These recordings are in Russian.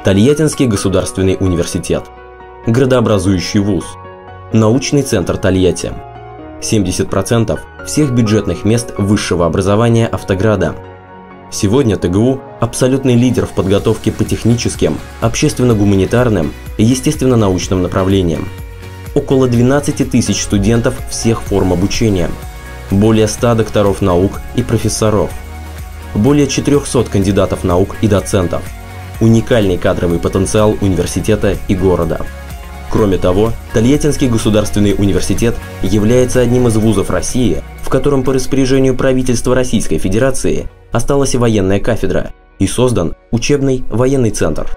Тольяттинский государственный университет, градообразующий вуз, научный центр Тольятти, 70% всех бюджетных мест высшего образования Автограда. Сегодня ТГУ – абсолютный лидер в подготовке по техническим, общественно-гуманитарным и естественно-научным направлениям. Около 12 тысяч студентов всех форм обучения, более 100 докторов наук и профессоров, более 400 кандидатов наук и доцентов, уникальный кадровый потенциал университета и города. Кроме того, Тольяттинский государственный университет является одним из вузов России, в котором по распоряжению правительства Российской Федерации осталась и военная кафедра, и создан учебный военный центр.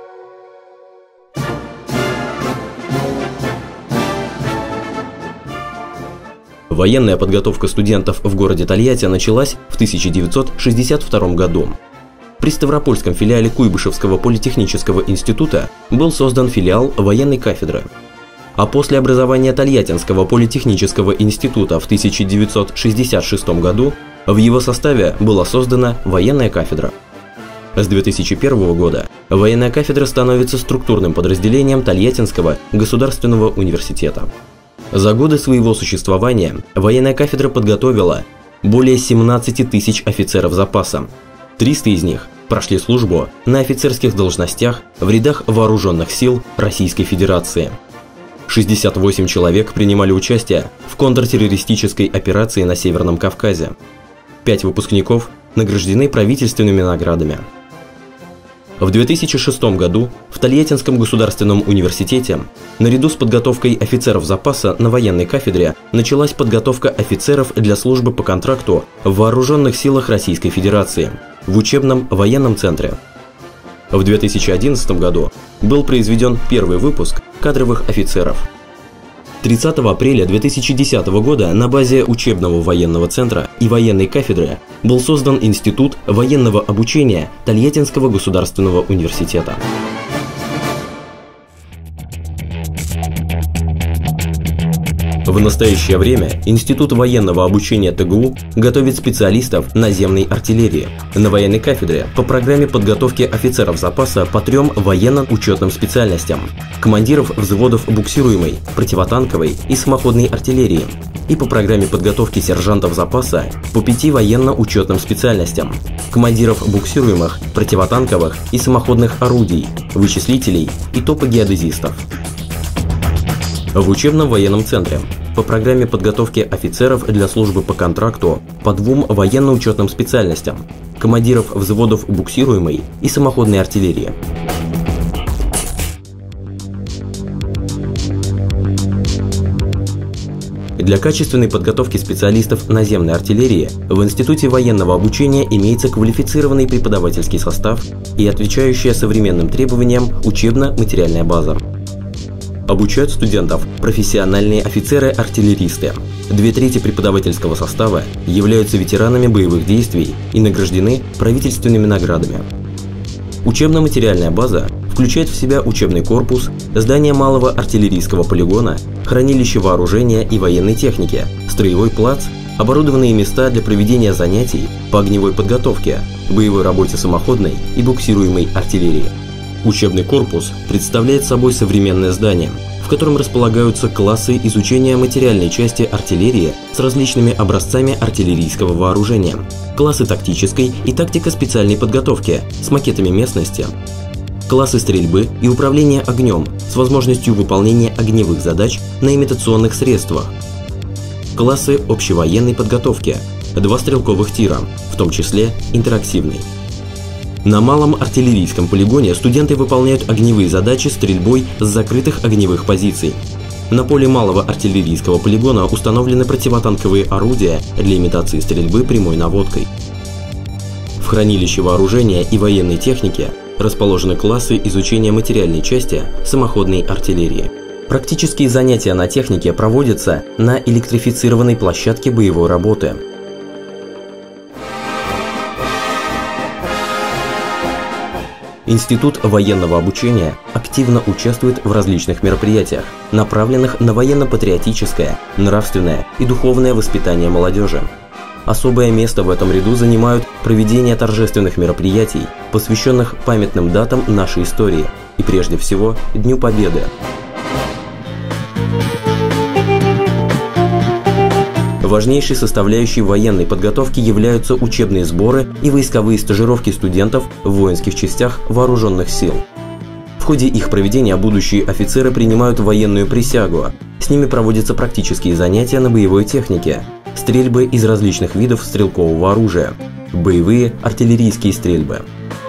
Военная подготовка студентов в городе Тольятти началась в 1962 году. При Ставропольском филиале Куйбышевского политехнического института был создан филиал военной кафедры. А после образования Тольяттинского политехнического института в 1966 году в его составе была создана военная кафедра. С 2001 года военная кафедра становится структурным подразделением Тольяттинского государственного университета. За годы своего существования военная кафедра подготовила более 17 тысяч офицеров запаса. 300 из них прошли службу на офицерских должностях в рядах вооруженных сил Российской Федерации. 68 человек принимали участие в контртеррористической операции на Северном Кавказе. 5 выпускников награждены правительственными наградами. В 2006 году в Тольяттинском государственном университете наряду с подготовкой офицеров запаса на военной кафедре началась подготовка офицеров для службы по контракту в Вооруженных силах Российской Федерации в учебном военном центре. В 2011 году был произведен первый выпуск кадровых офицеров. 30 апреля 2010 года на базе учебного военного центра и военной кафедры был создан Институт военного обучения Тольяттинского государственного университета. В настоящее время Институт военного обучения ТГУ готовит специалистов наземной артиллерии на военной кафедре по программе подготовки офицеров запаса по 3 военно-учетным специальностям, командиров взводов буксируемой, противотанковой и самоходной артиллерии, и по программе подготовки сержантов запаса по 5 военно-учетным специальностям, командиров буксируемых, противотанковых и самоходных орудий, вычислителей и топогеодезистов. В учебном военном центре по программе подготовки офицеров для службы по контракту по 2 военно-учетным специальностям, командиров взводов буксируемой и самоходной артиллерии. Для качественной подготовки специалистов наземной артиллерии в Институте военного обучения имеется квалифицированный преподавательский состав и отвечающая современным требованиям учебно-материальная база. Обучают студентов профессиональные офицеры-артиллеристы. 2/3 преподавательского состава являются ветеранами боевых действий и награждены правительственными наградами. Учебно-материальная база включает в себя учебный корпус, здание малого артиллерийского полигона, хранилище вооружения и военной техники, строевой плац, оборудованные места для проведения занятий по огневой подготовке, боевой работе самоходной и буксируемой артиллерии. Учебный корпус представляет собой современное здание, в котором располагаются классы изучения материальной части артиллерии с различными образцами артиллерийского вооружения, классы тактической и тактико-специальной подготовки с макетами местности, классы стрельбы и управления огнем с возможностью выполнения огневых задач на имитационных средствах, классы общевоенной подготовки, 2 стрелковых тира, в том числе интерактивный. На малом артиллерийском полигоне студенты выполняют огневые задачи стрельбой с закрытых огневых позиций. На поле малого артиллерийского полигона установлены противотанковые орудия для имитации стрельбы прямой наводкой. В хранилище вооружения и военной техники расположены классы изучения материальной части самоходной артиллерии. Практические занятия на технике проводятся на электрифицированной площадке боевой работы. Институт военного обучения активно участвует в различных мероприятиях, направленных на военно-патриотическое, нравственное и духовное воспитание молодежи. особое место в этом ряду занимают проведение торжественных мероприятий, посвященных памятным датам нашей истории и прежде всего Дню Победы. Важнейшей составляющей военной подготовки являются учебные сборы и войсковые стажировки студентов в воинских частях вооруженных сил. В ходе их проведения будущие офицеры принимают военную присягу. С ними проводятся практические занятия на боевой технике, стрельбы из различных видов стрелкового оружия, боевые артиллерийские стрельбы.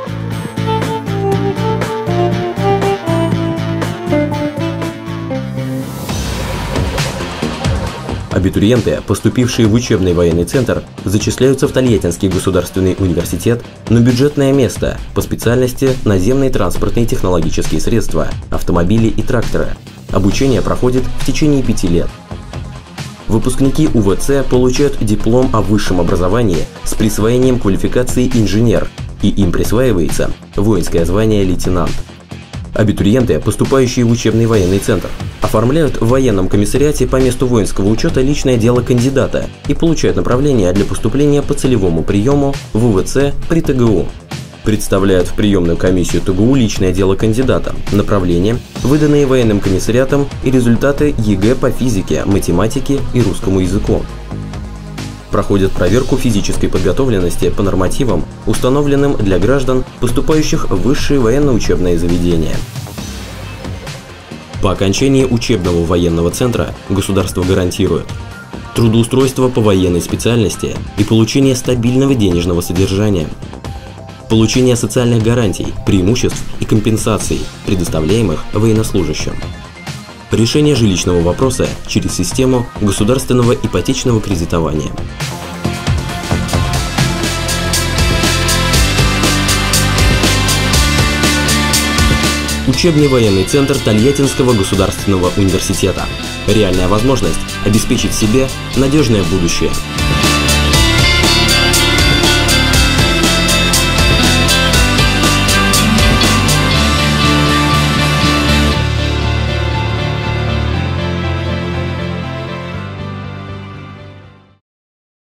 Абитуриенты, поступившие в учебный военный центр, зачисляются в Тольяттинский государственный университет на бюджетное место по специальности наземные транспортные технологические средства, автомобили и тракторы. Обучение проходит в течение 5 лет. Выпускники УВЦ получают диплом о высшем образовании с присвоением квалификации инженер, и им присваивается воинское звание лейтенант. Абитуриенты, поступающие в учебный военный центр, оформляют в военном комиссариате по месту воинского учета личное дело кандидата и получают направление для поступления по целевому приему в УВЦ при ТГУ. Представляют в приемную комиссию ТГУ личное дело кандидата, направления, выданные военным комиссариатом, и результаты ЕГЭ по физике, математике и русскому языку. Проходят проверку физической подготовленности по нормативам, установленным для граждан, поступающих в высшие военно-учебные заведения. По окончании учебного военного центра государство гарантирует трудоустройство по военной специальности и получение стабильного денежного содержания, получение социальных гарантий, преимуществ и компенсаций, предоставляемых военнослужащим, решение жилищного вопроса через систему государственного ипотечного кредитования. Учебный военный центр Тольяттинского государственного университета. Реальная возможность обеспечить себе надежное будущее.